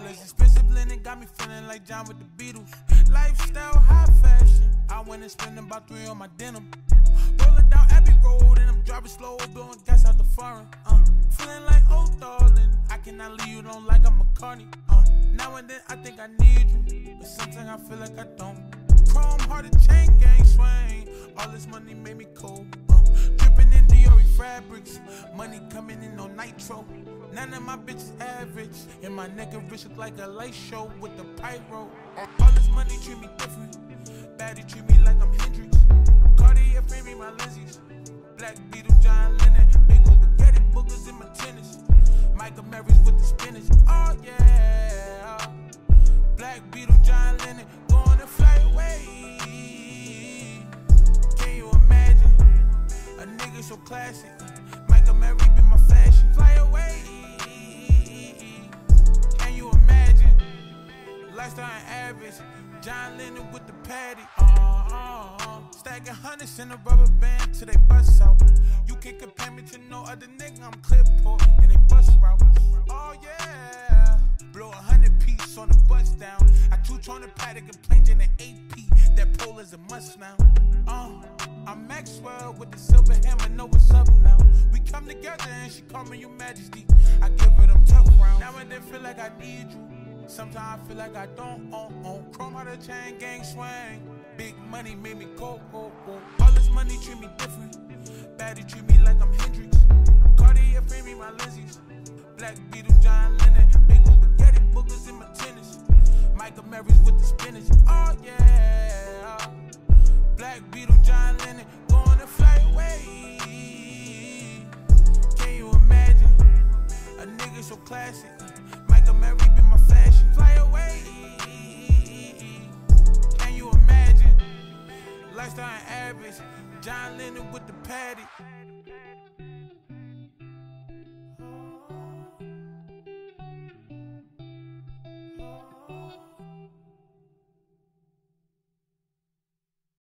this expensive linen got me feeling like John with the Beatles. Lifestyle, high fashion. I went and spent about 3 on my denim. Rolling down Abbey Road and I'm driving slow, blowing gas out the foreign. Feeling like, oh darling, I cannot leave you alone like I'm McCartney. Now and then I think I need you, but sometimes I feel like I don't. Chrome hearted chain gang swing. All this money made me cold. Dripping in Dior fabrics. Money coming in on nitro. None of my bitches average. And my nigga rich look like a light show with the pyro. All this money treat me different. Baddie treat me like I'm Hendrix. Cartier frame me my lenses. Black Beetle, John Lennon. Big old spaghetti boogers in my tennis. Michael Mary's with the spinach. Oh yeah. Black Beetle, John Lennon. Going to fly away. Can you imagine? A nigga so classic. Michael Mary be my fashion. Fly away. Can you imagine? Lifestyle average. John Lennon with the patty. Stacking hundreds in a rubber band till they bust out. You can't compare me to no other nigga. I'm Clipboard and they bust route. Oh yeah. Blow 100 piece on the bust down. I 220 paddock and planes in an AP. That pole is a must now. I'm Maxwell with the silver hammer. Know what's up now. We come together and she call me your majesty. I give her them tough rounds. Now and then feel like I need you. Sometimes I feel like I don't. Chrome out of chain gang swing. Big money made me go. All this money treat me different. Baddie treat me like I'm Hendrix. Cartier frame me my lenses. Black Beetle, John Lennon. Big old spaghetti boogers in my tennis. Michael Mary's with the spinach. Oh yeah. Black Beetle, John Lennon. Going to fly away. Can you imagine? A nigga so classic. Michael Mary be my fashion. Fly away. Can you imagine? Lifestyle average. John Lennon with the patty.